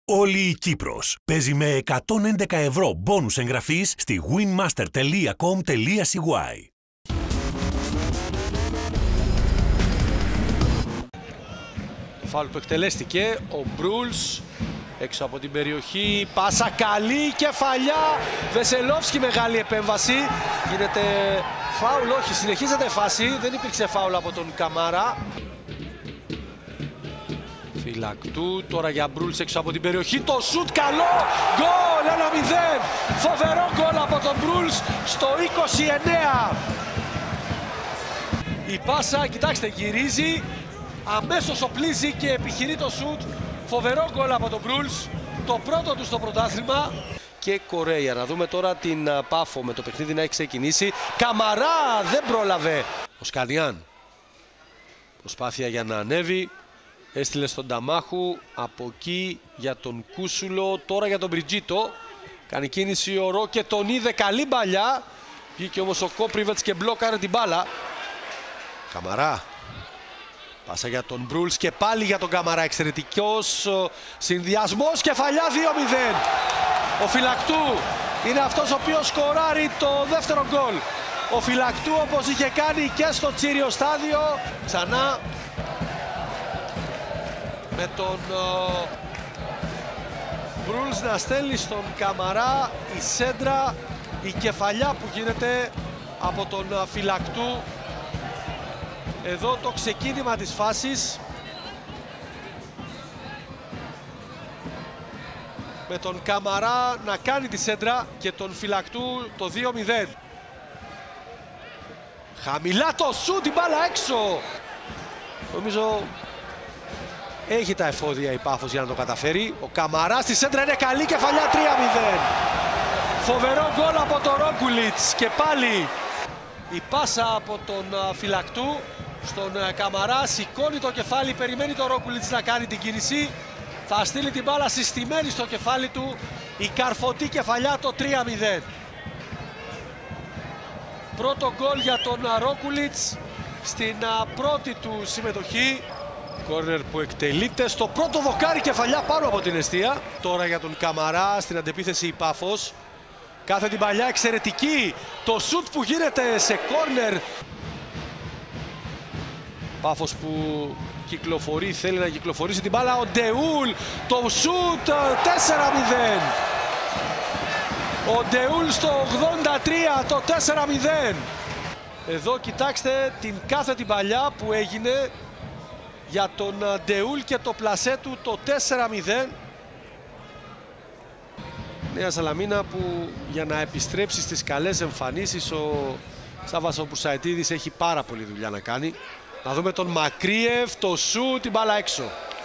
Όλη η Κύπρος παίζει με 111 ευρώ μπόνους εγγραφής στη winmaster.com.cy. Φάουλ που εκτελέστηκε, ο Μπρούλς έξω από την περιοχή, πάσα καλή, κεφαλιά, Βεσελόφσκι, μεγάλη επέμβαση, γίνεται φάουλ, όχι, συνεχίζεται η φάση, δεν υπήρξε φάουλ από τον Καμάρα. Φυλακτού, τώρα για Μπρούλς έξω από την περιοχή, το σουτ καλό, γκολ, 1-0, φοβερό γκολ από τον Μπρούλς στο 29. Η πάσα, κοιτάξτε, γυρίζει, αμέσως οπλίζει και επιχειρεί το σουτ. Φοβερό γκολ από τον Μπρούλς, το πρώτο του στο πρωτάθλημα. Και Κορέια, να δούμε τώρα την Πάφο με το παιχνίδι να έχει ξεκινήσει. Καμαρά, δεν πρόλαβε. Ο Σκανιάν, προσπάθεια για να ανέβει. Έστειλε στον Ταμάχου, από εκεί για τον Κούσουλο, τώρα για τον Μπριτζίτο. Κάνει κίνηση ο Ρο και τον είδε, καλή μπαλιά. Βγήκε όμως ο Κόπριβετς και μπλόκαρε την μπάλα. Καμαρά. Πάσα για τον Μπρούλς και πάλι για τον Καμαρά, εξαιρετικός συνδυασμός, κεφαλιά 2-0. Ο Φυλακτού είναι αυτός ο οποίος σκοράρει το δεύτερο γκολ. Ο Φυλακτού, όπως είχε κάνει και στο Τσίριο στάδιο, ξανά με τον Μπρούλς να στέλνει στον Καμαρά, η σέντρα, η κεφαλιά που γίνεται από τον Φυλακτού. Εδώ το ξεκίνημα της φάσης με τον Καμαρά να κάνει τη σέντρα και τον Φυλακτού το 2-0. Χαμηλά το σουτ, την μπάλα έξω. Νομίζω έχει τα εφόδια η Πάφος για να το καταφέρει. Ο Καμαράς στη σέντρα είναι καλή, κεφαλιά 3-0. Φοβερό γκολ από τον Ρόκουλιτς και πάλι η πάσα από τον Φυλακτού στον Καμαρά, σηκώνει το κεφάλι, περιμένει τον Ρόκουλιτς να κάνει την κίνηση. Θα στείλει την μπάλα συστημένη στο κεφάλι του, η καρφωτή κεφαλιά, το 3-0. Πρώτο γκολ για τον Ρόκουλιτς στην πρώτη του συμμετοχή. Κόρνερ που εκτελείται στο πρώτο δοκάρι, κεφαλιά πάνω από την εστία. Τώρα για τον Καμαρά, στην αντεπίθεση η Πάφος. Κάθε την παλιά, εξαιρετική. Το σουτ που γίνεται σε κόρνερ. Πάφος που κυκλοφορεί, θέλει να κυκλοφορήσει την μπάλα. Ο Ντεούλ, το σουτ, 4-0. Ο Ντεούλ στο 83, το 4-0. Εδώ κοιτάξτε την κάθε την παλιά που έγινε για τον Ντεούλ και το πλασέ του, το 4-0. Νέα Σαλαμίνα που για να επιστρέψει στις καλές εμφανίσεις ο Σάββας ο Μπουρσαετίδης έχει πάρα πολλή δουλειά να κάνει. Να δούμε τον Μακρύεφ, το σου, την μπάλα έξω.